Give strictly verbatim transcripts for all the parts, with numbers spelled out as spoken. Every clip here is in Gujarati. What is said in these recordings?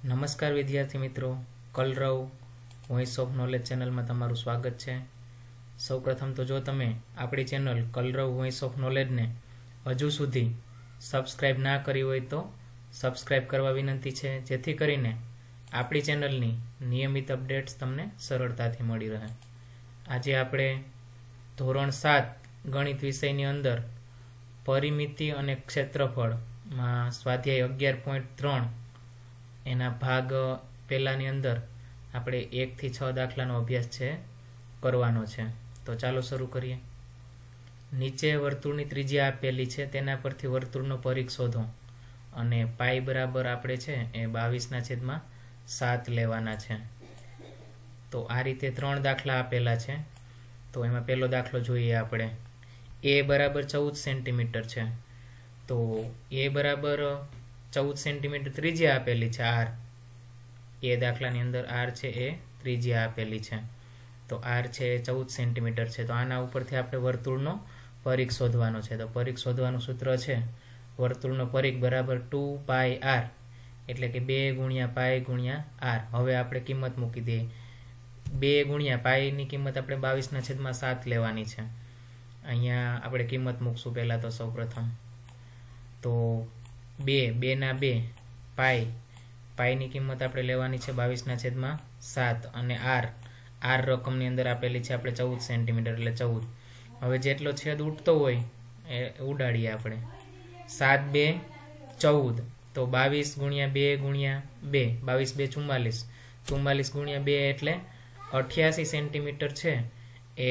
નમસ્કાર વિદ્યાર્થી મિત્રો, કલરવ વોઇસ ઓફ નોલેજ ચેનલમાં તમારું સ્વાગત છે। સૌપ્રથમ તો જો તમે આપણી ચેનલ કલરવ વોઇસ ઓફ નોલેજને હજુ સુધી સબસ્ક્રાઇબ ના કરી હોય તો સબસ્ક્રાઇબ કરવા વિનંતી છે, જેથી કરીને આપણી ચેનલની નિયમિત અપડેટ્સ તમને સરળતાથી મળી રહે। આજે આપણે ધોરણ સાત ગણિત વિષયની અંદર પરિમિતિ અને ક્ષેત્રફળમાં સ્વાધ્યાય અગિયાર પોઈન્ટ ત્રણ એના ભાગ પહેલાની અંદર આપણે એક થી છ દાખલાનો અભ્યાસ છે કરવાનો છે। તો ચાલો શરૂ કરીએ। નીચે વર્તુળની ત્રિજ્યા આપેલી છે, તેના પરથી વર્તુળનો પરિઘ શોધો અને પાઈ બરાબર આપણે છે એ બાવીસના છેદમાં સાત લેવાના છે। તો આ રીતે ત્રણ દાખલા આપેલા છે। તો એમાં પહેલો દાખલો જોઈએ આપણે। એ બરાબર ચૌદ સેન્ટીમીટર છે, તો એ બરાબર ચૌદ સેન્ટીમીટર ત્રિજ્યા આપેલી છે આર। એ દાખલાની અંદર આર છે એ ત્રિજ્યા આપેલી છે, તો આર છે એ ચૌદ સેન્ટીમીટર છે। તો આના ઉપરથી આપણે વર્તુળનો પરિઘ શોધવાનો છે। તો પરિઘ શોધવાનું સૂત્ર છે વર્તુળનો પરિઘ બરાબર ટુ પાઈ આર, એટલે કે બે ગુણ્યા પાઈ ગુણ્યા આર। હવે આપણે કિંમત મૂકી દઈએ। બે ગુણ્યા પાઈની કિંમત આપણે બાવીસના છેદમાં સાત લેવાની છે। અહીંયા આપણે કિંમત મૂકશું પહેલા તો સૌ પ્રથમ તો બે બે ના બે પાઈ પાઈની કિંમત આપણે લેવાની છે બાવીસના છેદમાં સાત, અને આર આર રકમની અંદર આપેલી છે આપણે ચૌદ સેન્ટીમીટર એટલે ચૌદ। હવે જેટલો છેદ ઉઠતો હોય એ ઉડાડીએ આપણે। સાત બે ચૌદ, તો બાવીસ ગુણ્યા બે ગુણ્યા બે, બાવીસ બે ચુમ્માલીસ, ચુમ્માલીસ ગુણ્યા બે એટલે અઠ્યાસી સેન્ટીમીટર છે એ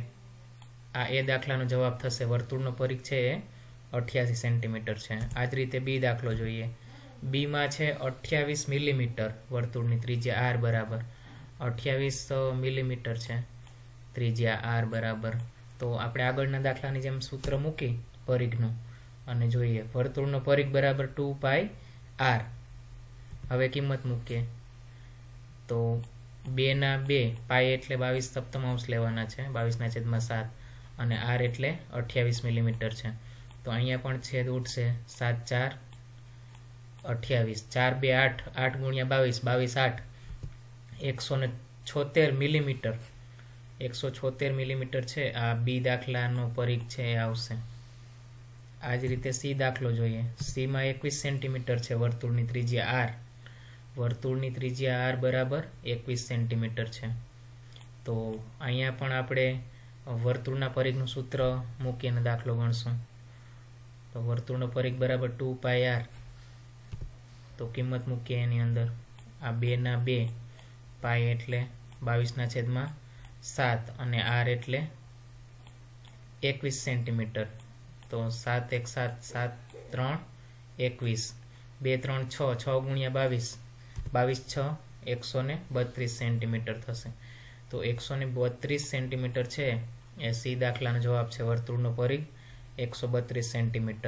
આ એ દાખલાનો જવાબ થશે। વર્તુળનો પરિઘ છે એ અઠ્યાસી સેન્ટીમીટર છે। આ જ રીતે બી દાખલો જોઈએ। બીમાં છે અઠ્યાવીસ મિલીમીટર વર્તુળની ત્રિજ્યા આર બરાબર અઠ્યાવીસ મિલીમીટર છે ત્રિજ્યા આર બરાબર। તો આપણે આગળના દાખલાની જેમ સૂત્ર મૂકી પરિઘનું અને જોઈએ વર્તુળનો પરિઘ બરાબર ટુ પાઈ આર। હવે કિંમત મૂકીએ તો બે ના બે પાઈ એટલે બાવીસ સપ્તમાંશ લેવાના છે બાવીસના છેદમાં સાત, અને આર એટલે અઠ્યાવીસ મિલીમીટર છે। તો અહીંયા પણ છેદ ઉઠશે, સાત ચાર અઠ્યાવીસ, ચાર બે આઠ, આઠ ગુણ્યા બાવીસ, બાવીસ આઠ, એકસો ને છોતેર મિલીમીટર એકસો છોતેર મિલીમીટર છે આ બી દાખલાનો પરિઘ છે એ આવશે। આ જ રીતે સી દાખલો જોઈએ। સીમાં એકવીસ સેન્ટીમીટર છે વર્તુળની ત્રિજ્યા આર, વર્તુળની ત્રિજ્યા આર બરાબર એકવીસ સેન્ટીમીટર છે। તો અહીંયા પણ આપણે વર્તુળના પરિઘનું સૂત્ર મૂકીને દાખલો ગણશું। તો વર્તુળનો પરિઘ બરાબર ટુ પાઈ આર, તો કિંમત મૂકીએ એની અંદર આ બે ના બે પાઈ એટલે બાવીસના છેદમાં સાત, અને આર એટલે એકવીસ સેન્ટીમીટર। તો સાત એક સાત, સાત ત્રણ એકવીસ, બે ત્રણ છ, છ ગુણ્યા બાવીસ, બાવીસ છ એકસો ને બત્રીસ સેન્ટીમીટર થશે। તો એકસો ને બત્રીસ સેન્ટીમીટર છે એ સી દાખલાનો જવાબ છે। વર્તુળનો પરિઘ એકસો બત્રીસ સેન્ટીમીટર।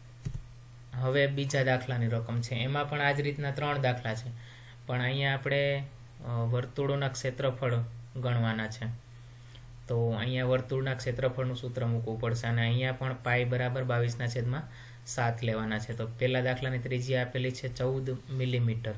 હવે બીજા દાખલાની રકમ છે, એમાં પણ આ જ રીતના ત્રણ દાખલા છે, પણ અહીંયા આપણે વર્તુળોના ક્ષેત્રફળ ગણવાના છે। તો અહીંયા વર્તુળના ક્ષેત્રફળનું સૂત્ર મૂકવું પડશે, અને અહીંયા પણ પાઈ બરાબર બાવીસના છેદમાં સાત લેવાના છે। તો પહેલા દાખલાની ત્રિજ્યા આપેલી છે ચૌદ મિલીમીટર,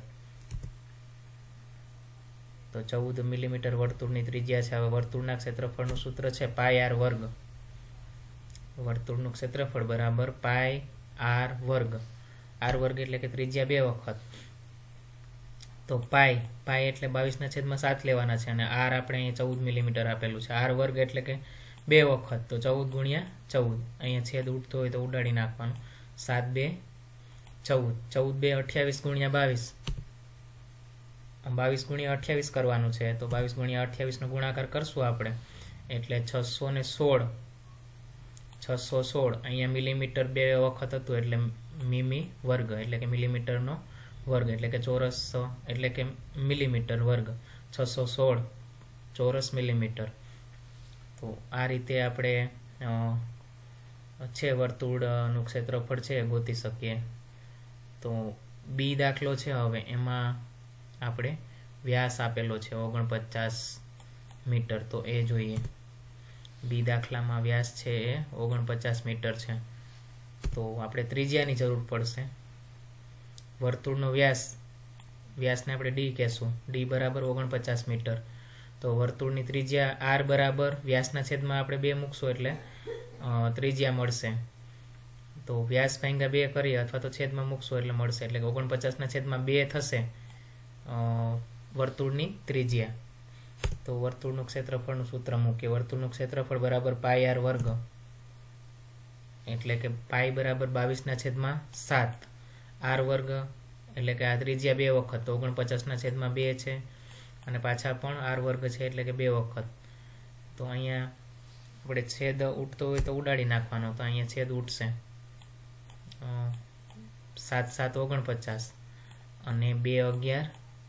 તો ચૌદ મિલીમીટર વર્તુળની ત્રિજ્યા છે। હવે વર્તુળના ક્ષેત્રફળનું સૂત્ર છે પાઈ આર વર્ગ। વર્તુળનું ક્ષેત્રફળ બરાબર પાઈ આર વર્ગ, આર વર્ગ એટલે કે ત્રિજ્યા બે વખત, તો પાઈ પાઈ એટલે બાવીસના છેદમાં સાત લેવાના છે, અને આર આપણે અહીંયા ચૌદ મિલીમીટર આપેલું છે। આર વર્ગ એટલે કે બે વખત, તો ચૌદ ગુણ્યા ચૌદ, અહીંયા છેદ ઉઠતો હોય તો ઉડાડી નાખવાનું, સાત બે ચૌદ, ચૌદ બે અઠ્યાવીસ ગુણ્યા બાવીસ, બાવીસ ગુણ્યા અઠ્યાવીસ કરવાનું છે, તો બાવીસ ગુણ્યા અઠ્યાવીસનો ગુણાકાર કરશું આપણે એટલે છસો ને સોળ, છસો સોળ, અહીંયા મિલીમીટર બે વખત હતું એટલે મીમી વર્ગ એટલે કે મિલીમીટરનો વર્ગ એટલે કે ચોરસ એટલે કે મિલીમીટર વર્ગ, છસો સોળ ચોરસ મિલીમીટર। તો આ રીતે આપણે છે વર્તુળનું ક્ષેત્રફળ છે ગોતી શકીએ। તો બી દાખલો છે, હવે એમાં આપણે વ્યાસ આપેલો છે ઓગણપચાસ મીટર, તો એ જોઈએ। બી દાખલામાં વ્યાસ છે એ ઓગણપચાસ મીટર છે, તો આપણે ત્રિજ્યાની જરૂર પડશે। વર્તુળનો વ્યાસ વ્યાસને આપણે ડી કહેશું, ડી બરાબર ઓગણપચાસ મીટર. તો વર્તુળની ત્રિજ્યા આર બરાબર વ્યાસના છેદમાં આપણે બે મૂકશું એટલે ત્રિજ્યા મળશે. તો વ્યાસ ભાંગ્યા બે કરીએ અથવા તો છેદમાં મૂકશું એટલે મળશે, એટલે કે ઓગણપચાસના છેદમાં બે થશે વર્તુળની ત્રિજ્યા. તો વર્તુળનું ક્ષેત્રફળનું સૂત્ર મૂકીએ. વર્તુળનું ક્ષેત્રફળ બરાબર પાઈ આર વર્ગ, એટલે કે પાઈ બરાબર બાવીસના છેદમાં સાત, આર વર્ગ એટલે કે આ ત્રિજ્યા બે વખત, તો ઓગણપચાસના છેદમાં બે છે અને પાછા પણ આર વર્ગ છે એટલે કે બે વખત. તો અહીંયા આપણે છેદ ઉઠતો હોય તો ઉડાડી નાખવાનો, તો અહીંયા છેદ ઉઠશે સાત સાત ઓગણપચાસ અને બે અગિયાર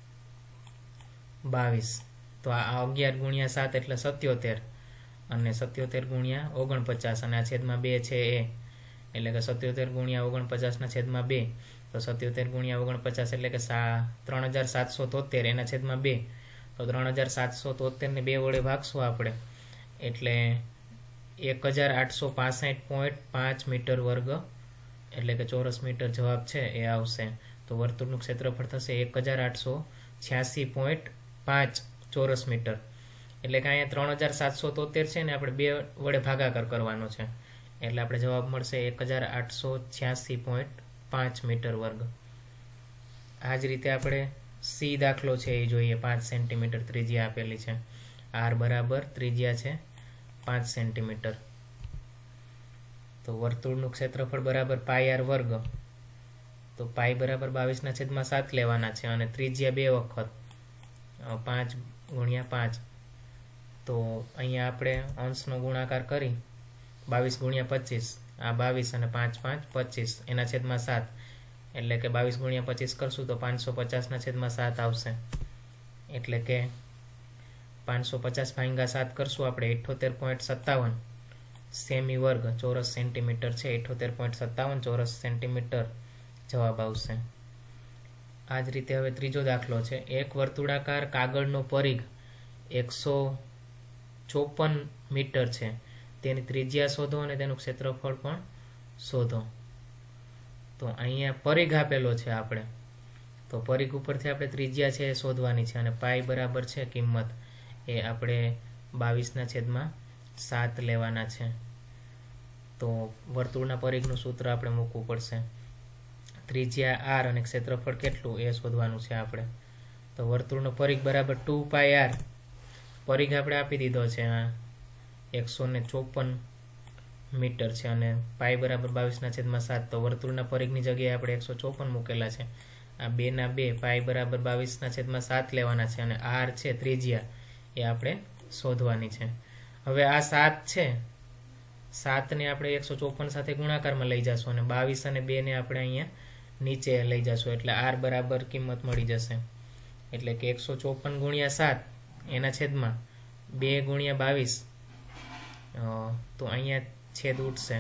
બાવીસ. તો આ અગિયાર ગુણ્યા સાત એટલે સત્યોતેર અને સત્યોતેર ગુણ્યા ઓગણપચાસ અને આ છેદમાં બે છે એ, એટલે કે સત્યોતેર ગુણ્યા ઓગણપચાસના છેદમાં બે. તો સત્યોતેર ગુણ્યા ઓગણપચાસ એટલે કે સા ત્રણ હજાર સાતસો તોતેર એના છેદમાં બે. તો ત્રણ હજાર સાતસો તોતેરને બે વડે ભાગશું આપણે એટલે એક હજાર આઠસો પાસઠ પોઈન્ટ પાંચ મીટર વર્ગ એટલે કે ચોરસ મીટર જવાબ છે એ આવશે. તો વર્તુળનું ક્ષેત્રફળ થશે એક હજાર આઠસો છ્યાસી પોઈન્ટ પાંચ ચોરસ મીટર, એટલે કે અહીંયા ત્રણ હજાર સાતસો તોતેર છે ને આપણે બે વડે ભાગાકાર કરવાનો છે એટલે આપણે જવાબ મળશે એક હજાર આઠસો છ્યાસી પોઈન્ટ પાંચ મીટર વર્ગ. આ જ રીતે આપણે સી દાખલો છે એ જોઈએ. પાંચ સેન્ટીમીટર ત્રિજ્યા આપેલી છે, આર બરાબર ત્રિજ્યા છે પાંચ સેન્ટીમીટર. તો વર્તુળનું ક્ષેત્રફળ બરાબર પાઈ આર વર્ગ, તો પાઈ બરાબર બાવીસના છેદમાં સાત લેવાના છે અને ત્રિજ્યા બે વખત પાંચ ગુણ્યા પાંચ. તો અહીંયા આપણે અંશનો ગુણાકાર કરી બાવીસ ગુણ્યા પચીસ, આ બાવીસ અને પાંચ પાંચ પચીસ એના છેદમાં સાત, એટલે કે બાવીસ ગુણ્યા પચીસ કરશું તો પાંચસો પચાસના છેદમાં સાત આવશે, એટલે કે પાંચસો પચાસ ભાંગ્યા સાત કરશું આપણે અઠ્યોતેર પોઈન્ટ સત્તાવન સેમી વર્ગ ચોરસ સેન્ટીમીટર છે. અઠ્યોતેર પોઈન્ટ સત્તાવન ચોરસ સેન્ટીમીટર જવાબ આવશે. આ જ રીતે હવે ત્રીજો દાખલો છે. એક વર્તુળાકાર કાગળનો પરિઘ એકસો ચોપન મીટર છે, તેની ત્રિજ્યા શોધો અને તેનું ક્ષેત્રફળ પણ શોધો. તો અહીંયા પરિઘ આપેલો છે આપણે, તો પરિઘ ઉપરથી આપણે ત્રિજ્યા છે એ શોધવાની છે અને પાઈ બરાબર છે કિંમત એ આપણે બાવીસના છેદમાં સાત લેવાના છે. તો વર્તુળના પરિઘનું સૂત્ર આપણે મૂકવું પડશે. ત્રિજ્યા આર અને ક્ષેત્રફળ કેટલું એ શોધવાનું છે આપણે. તો વર્તુળનો પરિઘ બરાબર ટુ પાઈ આર, પરિઘ આપણે આપી દીધો છે આ એકસો ને ચોપન મીટર છે અને પાઈ બરાબર બાવીસના છેદમાં સાત. તો વર્તુળના પરિઘની જગ્યાએ આપણે એકસો ચોપન મૂકેલા છે, આ બે ના બે, પાઈ બરાબર બાવીસના છેદમાં સાત લેવાના છે અને આર છે ત્રિજ્યા એ આપણે શોધવાની છે. હવે આ સાત છે, સાતને આપણે એકસો ચોપન સાથે ગુણાકારમાં લઈ જશું અને બાવીસ અને બે ને આપણે અહીંયા નીચે લઈ જશું એટલે આર બરાબર કિંમત મળી જશે. એટલે કે એકસો ચોપન ગુણ્યા સાત એના છેદમાં બે ગુણ્યા બાવીસ, તો અહીંયા છેદ ઉઠશે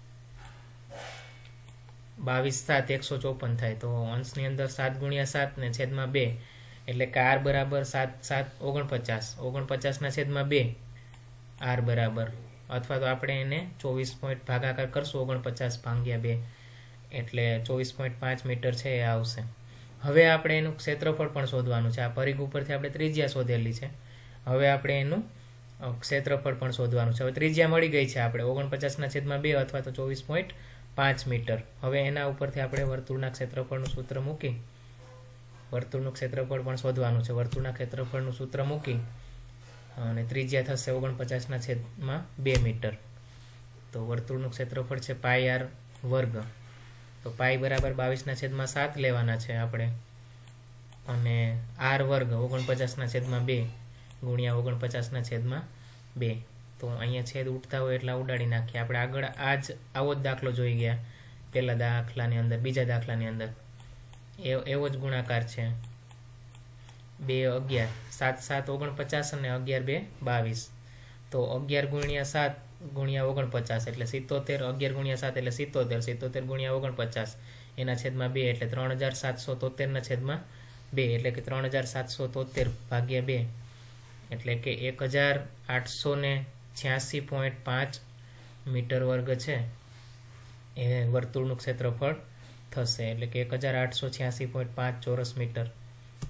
બાવીસ સાત એકસો ચોપન થાય. તો અંશની અંદર સાત ગુણ્યા સાત ને છેદમાં બે એટલે કે આર બરાબર સાત સાત ઓગણપચાસ, ઓગણપચાસના છેદમાં બે આર બરાબર, અથવા તો આપણે એને ચોવીસ પોઈન્ટ ભાગાકાર કરશું ઓગણપચાસ ભાગ્યા બે એટલે ચોવીસ પોઈન્ટ પાંચ મીટર છે એ આવશે. હવે આપણે એનું ક્ષેત્રફળ પણ શોધવાનું છે. આ પરિઘ ઉપરથી આપણે ત્રિજ્યા શોધેલી છે, હવે આપણે એનું ક્ષેત્રફળ પણ શોધવાનું છે. હવે ત્રિજ્યા મળી ગઈ છે આપણે ઓગણપચાસના છેદમાં બે અથવા તો ચોવીસ પોઈન્ટ પાંચ મીટર. હવે એના ઉપરથી આપણે વર્તુળના ક્ષેત્રફળનું સૂત્ર મૂકી વર્તુળનું ક્ષેત્રફળ પણ શોધવાનું છે. વર્તુળના ક્ષેત્રફળનું સૂત્ર મૂકી અને ત્રિજ્યા થશે ઓગણપચાસના છેદમાં બે મીટર. તો વર્તુળનું ક્ષેત્રફળ છે પાઈ આર વર્ગ, તો પાઈ બરાબર બાવીસના છેદમાં સાત લેવાના છે આપણે અને આર વર્ગ ઓગણપચાસના છેદમાં બે ગુણ્યા ઓગણપચાસના છેદમાં બે. તો અહીંયા છેદ ઉઠતા હોય એટલા ઉડાડી નાખીએ. આપણે આગળ આ જ આવો જ દાખલો જોઈ ગયા પહેલા દાખલાની અંદર, બીજા દાખલાની અંદર એવો જ ગુણાકાર છે. બે અગિયાર, સાત સાત ઓગણપચાસ અને અગિયાર બે બાવીસ. તો અગિયાર ગુણ્યા સાત ગુણ્યા ઓગણપચાસ એટલે સિત્તોતેર, અગિયાર ગુણ્યા સાત એટલે સિત્તોતેર, સિત્તોતેર ગુણ્યા ઓગણપચાસ એના છેદમાં બે એટલે ત્રણ હજાર સાતસો તોતેરના છેદમાં બે, એટલે કે ત્રણ હજાર સાતસો તોતેર ભાગ્યા બે એટલે કે એક હજાર આઠસો ને છ્યાસી પોઈન્ટ પાંચ મીટર વર્ગ છે એ વર્તુળનું ક્ષેત્રફળ થશે. એટલે કે એક હજાર આઠસો છ્યાસી પોઈન્ટ પાંચ ચોરસ મીટર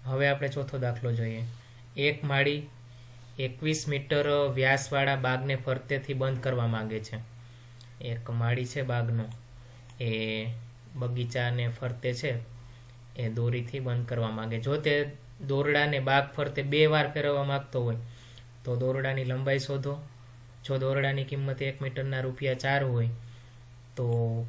હવે આપણે ચોથો દાખલો જોઈએ. એક માળી એકવીસ મીટર વ્યાસવાળા બાગને ફરતેથી બંધ કરવા માંગે છે. એક માળી છે બાગનો, એ બગીચાને ફરતે છે એ દોરીથી બંધ કરવા માંગે. જો તે દોરડાને બાગ ફરતે બે વાર ફેરવવા માંગતો હોય તો દોરડાની લંબાઈ શોધો. જો દોરડાની કિંમત એક મીટરના રૂપિયા ચાર હોય તો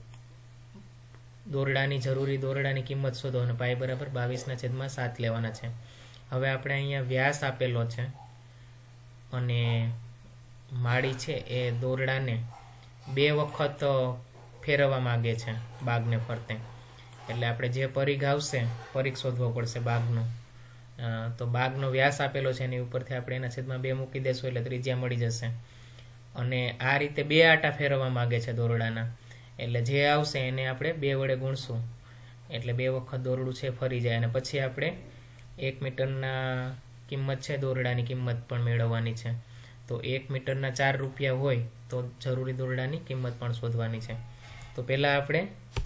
દોરડાની જરૂરી દોરડાની કિંમત શોધો અને પાઈ બરાબર બાવીસના છેદમાં સાત લેવાના છે. હવે આપણે અહીંયા વ્યાસ આપેલો છે અને માળી છે એ દોરડાને બે વખત ફેરવવા માંગે છે બાગને ફરતે. એટલે આપણે જે પરિઘ આવશે પરિઘ શોધવો પડશે બાગનો. તો બાગનો વ્યાસ આપેલો છે એની ઉપરથી આપણે એના છેદમાં બે મૂકી દેશું એટલે ત્રિજ્યા મળી જશે. અને આ રીતે બે આટા ફેરવવા માંગે છે દોરડાના, એટલે જે આવશે એને આપણે બે વડે ગુણશું એટલે બે વખત દોરડું છે ફરી જાય. અને પછી આપણે એક મીટરના કિંમત છે દોરડાની કિંમત પણ મેળવવાની છે. તો એક મીટરના ચાર રૂપિયા હોય તો જરૂરી દોરડાની કિંમત પણ શોધવાની છે. તો પહેલાં આપણે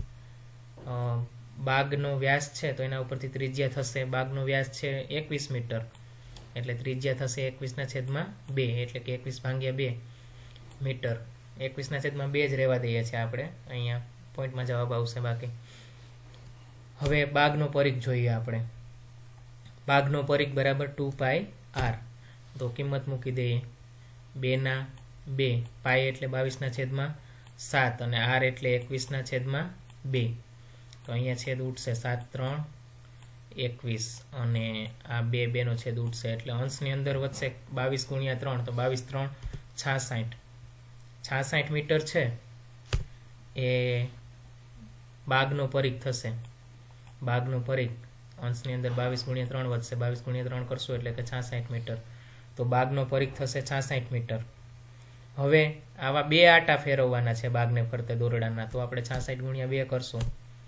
બાગનો વ્યાસ છે તો એના ઉપરથી ત્રિજ્યા થશે. બાગનો વ્યાસ છે એકવીસ મીટર એટલે ત્રિજ્યા થશે એકવીસના છેદમાં બે એટલે કે એકવીસ ભાગ્યા બે મીટર. એકવીસના છેદમાં બે જ રહેવા દઈએ છીએ આપણે, અહીંયા પોઈન્ટમાં જવાબ આવશે બાકી. હવે બાગનો પરિઘ જોઈએ આપણે. બાગનો પરિઘ બરાબર ટુ પાઈ આર. તો કિંમત મૂકી દઈએ. બેના બે, પાઈ એટલે બાવીસના છેદમાં સાત અને આર એટલે એકવીસના છેદમાં બે. તો અહીંયા છેદ ઉઠશે સાત ત્રણ એકવીસ અને આ બે બેનો છેદ ઉઠશે એટલે અંશની અંદર વધશે બાવીસ ગુણ્યા ત્રણ તો બાવીસ ત્રણ છાસઠ. છાસઠ મીટર છે એ બાગનો પરિઘ થશે. બાગનો પરિઘ અંશની અંદર બાવીસ ગુણ્યા ત્રણ વધશે, બાવીસ ગુણ્યા ત્રણ કરશું એટલે કે છાસઠ મીટર. તો બાગનો પરિઘ થશે છાસઠ મીટર. હવે આવા બે આટા ફેરવવાના છે બાગને ફરતે દોરડાના, તો આપણે છાસઠ ગુણ્યા બે કરશું.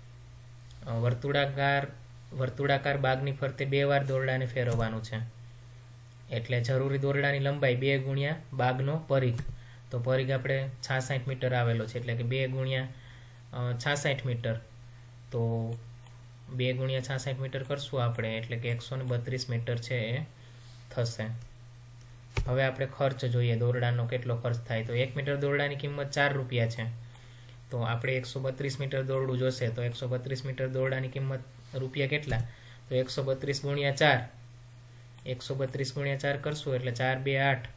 વર્તુળાકાર વર્તુળાકાર બાગની ફરતે બે વાર દોરડાને ફેરવવાનું છે એટલે જરૂરી દોરડાની લંબાઈ બે ગુણ્યા બાગનો પરિઘ. તો પરિઘ આપણે છાસઠ મીટર આવેલો છે એટલે કે બે ગુણ્યા છાસઠ મીટર. તો બે ગુણ્યા છાસઠ મીટર કરશું આપણે એટલે કે એકસો ને બત્રીસ મીટર છે એ થશે. હવે આપણે ખર્ચ જોઈએ દોરડાનો કેટલો ખર્ચ થાય. તો એક મીટર દોરડાની કિંમત ચાર રૂપિયા છે તો આપણે એકસો બત્રીસ મીટર દોરડું જોશે. તો એકસો બત્રીસ મીટર દોરડાની કિંમત રૂપિયા કેટલા? તો એકસો બત્રીસ ગુણ્યા ચાર, એકસો બત્રીસ ગુણ્યા ચાર કરશું એટલે ચાર બે આઠ,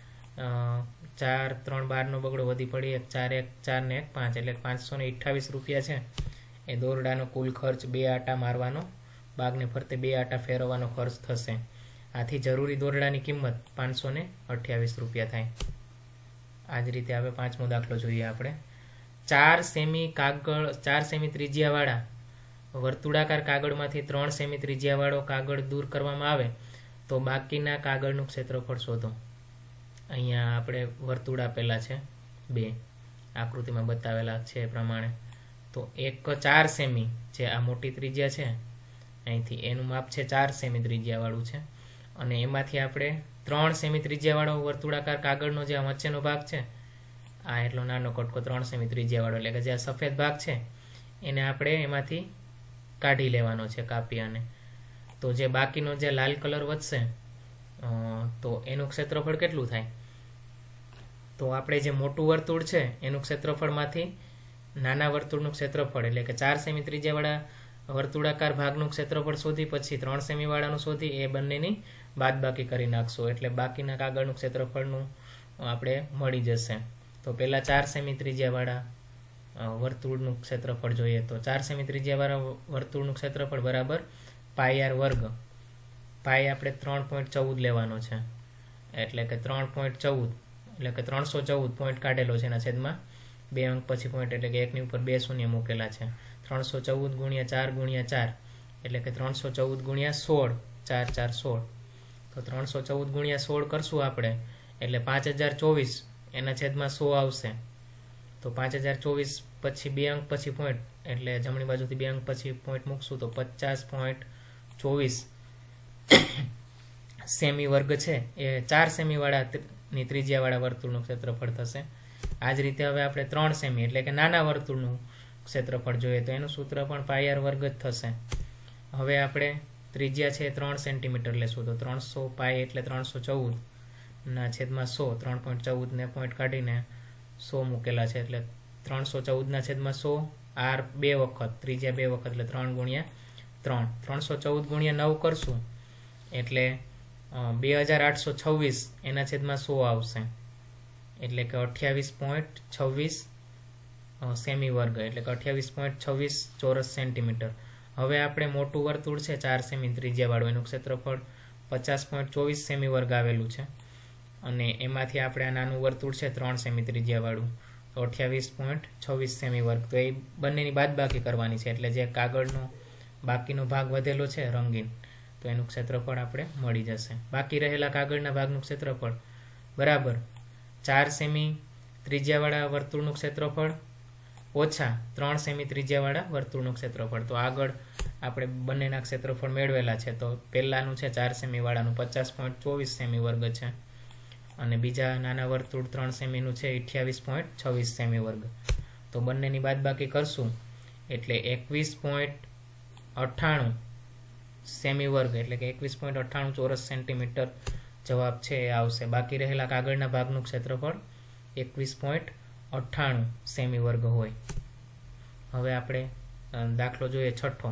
ચાર ત્રણ બારનો બગડો વધી પડી એક, ચાર એક ચાર ને એક પાંચ એટલે પાંચસો ને અઠ્ઠાવીસ રૂપિયા છે એ દોરડાનો કુલ ખર્ચ બે આટા મારવાનો, બાગને ફરતે બે આટા ફેરવવાનો ખર્ચ થશે. આથી જરૂરી દોરડાની કિંમત પાંચસો ને અઠ્યાવીસ રૂપિયા થાય. આ જ રીતે હવે પાંચમો દાખલો જોઈએ આપણે. ચાર સેમી કાગળ ચાર સેમી ત્રિજ્યાવાળા વર્તુળાકાર કાગળમાંથી ત્રણ સેમી ત્રિજ્યાવાળો કાગળ દૂર કરવામાં આવે તો બાકીના કાગળનું ક્ષેત્રફળ શોધો. અહીંયા આપણે વર્તુળ આપેલા છે બે, આકૃતિમાં બતાવેલા છે એ પ્રમાણે. તો એક ચાર સેમી જે આ મોટી ત્રિજ્યા છે અહીંથી એનું માપ છે ચાર સેમી ત્રિજ્યાવાળું છે અને એમાંથી આપણે ત્રણ સેમી ત્રિજ્યાવાળો વર્તુળાકાર કાગળનો જે વચ્ચેનો ભાગ છે આ એટલો નાનો કટકો ત્રણ સેમી ત્રિજ્યાવાળો એટલે કે જે આ સફેદ ભાગ છે એને આપણે એમાંથી કાઢી લેવાનો છે કાપી. અને તો જે બાકીનો જે લાલ કલર વધશે તો એનું ક્ષેત્રફળ કેટલું થાય? તો આપણે જે મોટું વર્તુળ છે એનું ક્ષેત્રફળમાંથી નાના વર્તુળનું ક્ષેત્રફળ એટલે કે ચાર સેમી ત્રિજ્યાવાળા વર્તુળાકાર ભાગનું ક્ષેત્રફળ શોધી પછી ત્રણ સેમી વાળાનું શોધી એ બંનેની બાદબાકી કરી નાખશું એટલે બાકીના કાગળનું ક્ષેત્રફળનું આપણે મળી જશે. તો પહેલા ચાર સેમી ત્રિજ્યાવાળા વર્તુળનું ક્ષેત્રફળ જોઈએ. તો ચાર સેમી ત્રિજ્યાવાળા વર્તુળનું ક્ષેત્રફળ બરાબર પાઈ આર વર્ગ. પાઈ આપણે ત્રણ પોઈન્ટ ચૌદ લેવાનો છે એટલે કે ત્રણ પોઈન્ટ ચૌદ એટલે કે ત્રણસો ચૌદ પોઈન્ટ કાઢેલો છે એના છેદમાં બે અંક પછી પોઈન્ટ એટલે કે એકની ઉપર બે શૂન્ય મૂકેલા છે. ત્રણસો ચૌદ ગુણ્યા ચાર ગુણ્યા ચાર એટલે કે ત્રણસો ચૌદ ગુણ્યા સોળ, ચાર ચાર સોળ. તો ત્રણસો ચૌદ ગુણ્યા સોળ કરશું આપણે એટલે પાંચ હજાર ચોવીસ એના છેદમાં સો આવશે. તો પાંચ હજાર ચોવીસ પછી બે અંક પછી પોઈન્ટ એટલે જમણી બાજુથી બે અંક પછી પોઈન્ટ મૂકશું તો પચાસ પોઈન્ટ ચોવીસ સેમી વર્ગ છે એ ચાર સેમી વાળાની ત્રિજ્યાવાળા વર્તુળનું ક્ષેત્રફળ થશે. આ જ રીતે હવે આપણે ત્રણ સેમી એટલે કે નાના વર્તુળનું ક્ષેત્રફળ જોઈએ તો એનું સૂત્ર પણ પાઈ આર વર્ગ જ થશે. હવે આપણે ત્રિજ્યા છે ત્રણ સેન્ટીમીટર લેશું તો ત્રણસો પાઈ એટલે ત્રણસો ચૌદ ના છેદમાં સો, ત્રણ પોઈન્ટ ચૌદ ને પોઈન્ટ કાઢીને સો મૂકેલા છે એટલે ત્રણસો ચૌદ ના છેદમાં સો, આર બે વખત, ત્રિજ્યા બે વખત એટલે ત્રણ ગુણ્યા ત્રણ, ત્રણસો ચૌદ ગુણ્યા નવ કરશું એટલે બે હજાર આઠસો છવ્વીસ એના છેદમાં સો આવશે એટલે કે અઠ્યાવીસ પોઈન્ટ છવ્વીસ સેમી વર્ગ એટલે કે અઠ્યાવીસ પોઈન્ટ છવ્વીસ ચોરસ સેન્ટીમીટર. હવે આપણે મોટું વર્તુળ છે ચાર સેમી ત્રિજ્યાવાળું, એનું ક્ષેત્રફળ પચાસ પોઈન્ટ ચોવીસ સેમી વર્ગ આવેલું છે અને એમાંથી આપણે આ નાનું વર્તુળ છે ત્રણ સેમી ત્રિજ્યાવાળું તો અઠ્યાવીસ પોઈન્ટ છવ્વીસ સેમી વર્ગ. તો એ બંનેની બાદબાકી કરવાની છે એટલે જે કાગળનો બાકીનો ભાગ વધેલો છે રંગીન તો એનું ક્ષેત્રફળ આપણે મળી જશે. બાકી રહેલા કાગળના ભાગનું ક્ષેત્રફળ બરાબર ચાર સેમી ત્રિજ્યાવાળા વર્તુળનું ક્ષેત્રફળ ઓછા ત્રણ સેમી ત્રિજ્યાવાળા વર્તુળનું ક્ષેત્રફળ. તો આગળ આપણે બંનેના ક્ષેત્રફળ મેળવેલા છે તો પહેલાનું છે ચાર સેમી વાળાનું પચાસ પોઈન્ટ ચોવીસ સેમી વર્ગ છે અને બીજા નાના વર્તુળ ત્રણ સેમીનું છે અઠ્યાવીસ પોઈન્ટ છવ્વીસ સેમી વર્ગ. તો બંનેની બાદબાકી કરશું એટલે એકવીસ પોઈન્ટ અઠ્ઠાણું સેમી વર્ગ એટલે કે એકવીસ પોઈન્ટ અઠ્ઠાણું ચોરસ સેન્ટીમીટર જવાબ છે એ આવશે. બાકી રહેલા કાગળના ભાગનું ક્ષેત્રફળ એકવીસ પોઈન્ટ અઠ્ઠાણું સેમી વર્ગ હોય. હવે આપણે દાખલો જોઈએ છઠ્ઠો.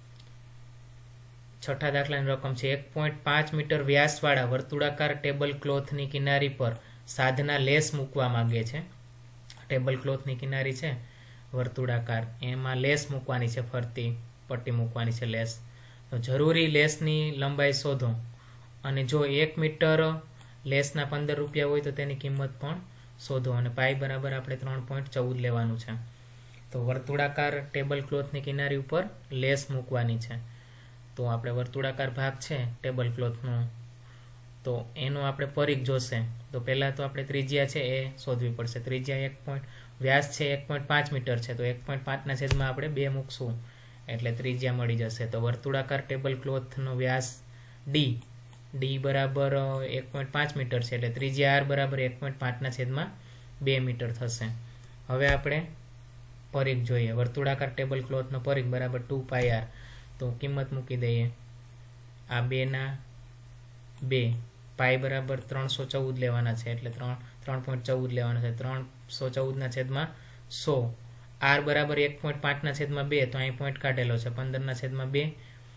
છઠ્ઠા દાખલાની રકમ છે એક પોઈન્ટ પાંચ મીટર વ્યાસવાળા વર્તુળાકાર ટેબલ ક્લોથની કિનારી પર સાધના લેસ મૂકવા માંગે છે. ટેબલ ક્લોથની કિનારી છે વર્તુળાકાર, એમાં લેસ મૂકવાની છે, ફરતી પટ્ટી મૂકવાની છે લેસ. તો જરૂરી લેસની લંબાઈ શોધો અને જો એક મીટર લેસના પંદર રૂપિયા હોય તો તેની કિંમત પણ શોધો અને પાઈ બરાબર આપણે ત્રણ પોઈન્ટ ચૌદ લેવાનું છે. તો વર્તુળાકાર ટેબલ ક્લોથની કિનારી ઉપર લેસ મૂકવાની છે તો આપણે વર્તુળાકાર ભાગ છે ટેબલ ક્લોથનો તો એનો આપણે પરિઘ જોશે. તો પહેલાં તો આપણે ત્રિજ્યા છે એ શોધવી પડશે. ત્રિજ્યા એક પોઈન્ટ વ્યાસ છે એક પોઈન્ટ પાંચ મીટર છે તો એક પોઈન્ટ પાંચના છેદમાં આપણે બે મૂકશું એટલે ત્રિજ્યા મળી જશે. તો વર્તુળાકાર ટેબલ ક્લોથનો વ્યાસ ડી ડી બરાબર એક પોઈન્ટ પાંચ મીટર છે એટલે ત્રિજ્યા આર બરાબર એક પોઈન્ટ પાંચના છેદમાં બે મીટર થશે. હવે આપણે પરિઘ જોઈએ. વર્તુળાકાર ટેબલ ક્લોથનો પરિઘ બરાબર ટુ પાઈ આર. તો કિંમત મૂકી દઈએ. આ બેના બે, પાઈ બરાબર ત્રણસો ચૌદ લેવાના છે એટલે ત્રણ ત્રણ પોઈન્ટ ચૌદ લેવાના છે. ત્રણસો ચૌદના છેદમાં સો, આર બરાબર એક પોઈન્ટ પાંચના છેદમાં બે તો અહીં પોઈન્ટ કાઢેલો છે, પંદરના છેદમાં બે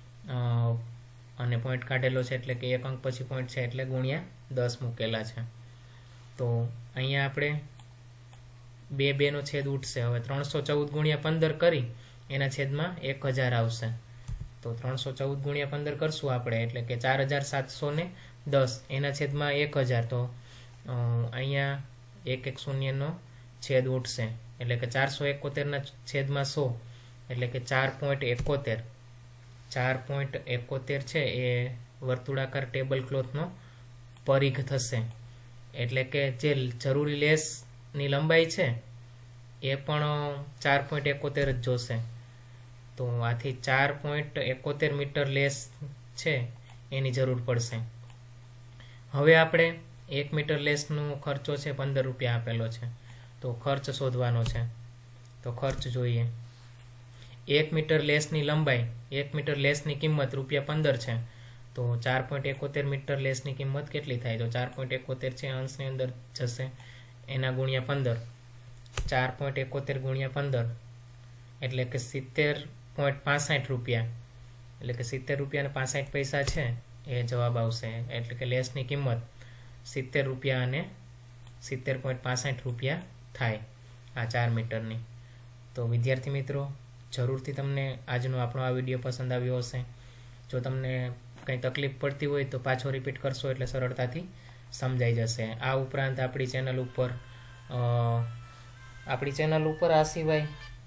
અને પોઈન્ટ કાઢેલો છે એટલે કે એક અંક પછી પોઈન્ટ છે એટલે ગુણ્યા દસ મૂકેલા છે. તો અહીંયા આપણે બે બેનો છેદ ઉઠશે. હવે ત્રણસો ચૌદ ગુણ્યા પંદર કરી એના છેદમાં એક હજાર આવશે. તો ત્રણસો ચૌદ ગુણ્યા પંદર કરશું આપણે એટલે કે ચાર હજાર સાતસો ને દસ એના છેદમાં એક હજાર. તો અહીંયા એક એક શૂન્યનો છેદ ઉઠશે એટલે કે ચારસો એકોતેરના છેદમાં સો એટલે કે ચાર પોઈન્ટ એકોતેર ચાર પોઈન્ટ એકોતેર છે એ વર્તુળાકાર ટેબલ ક્લોથનો પરિઘ થશે. એટલે કે જે જરૂરી લેસની લંબાઈ છે એ પણ ચાર પોઈન્ટ એકોતેર જ જોશે. તો આથી ચાર પોઈન્ટ એકોતેર મીટર લેસ છે એની જરૂર પડશે. હવે આપણે એક મીટર લેસનો ખર્ચો છે પંદર રૂપિયા આપેલો છે તો ખર્ચ શોધવાનો છે. તો ખર્ચ જોઈએ. એક મીટર લેસની લંબાઈ, એક મીટર લેસની કિંમત રૂપિયા પંદર છે તો ચાર પોઈન્ટ એકોતેર મીટર લેસની કિંમત કેટલી થાય? તો ચાર પોઈન્ટ એકોતેર છે અંશની અંદર જશે એના ગુણ્યા પંદર. ચાર પોઈન્ટ એકોતેર ગુણ્યા પંદર એટલે કે સિત્તેર પોઈન્ટ પાસઠ રૂપિયા એટલે કે સિત્તેર રૂપિયા અને પાસઠ પૈસા છે એ જવાબ આવશે. એટલે કે લેસની કિંમત સિત્તેર રૂપિયા અને સિત્તેર પોઈન્ટ પાસઠ રૂપિયા થાય આ ચાર મીટરની. તો વિદ્યાર્થી મિત્રો, જરૂરથી તમને આજનો આપણો આ વિડીયો પસંદ આવ્યો હશે. જો તમને કંઈ તકલીફ પડતી હોય તો પાછો રિપીટ કરશો એટલે સરળતાથી સમજાઈ જશે. આ ઉપરાંત આપણી ચેનલ ઉપર આપણી ચેનલ ઉપર આ સિવાય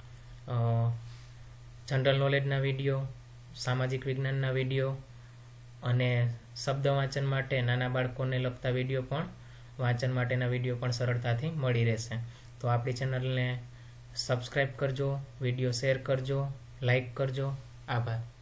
જનરલ નોલેજના વિડીયો, સામાજિક વિજ્ઞાનના વિડીયો અને શબ્દ વાંચન માટે નાના બાળકોને લગતા વિડીયો પણ વાંચન માટેના વિડીયો પણ સરળતાથી મળી રહેશે. તો આપણી ચેનલને સબસ્ક્રાઈબ કરજો, વિડીયો શેર કરજો, લાઈક કરજો. આભાર.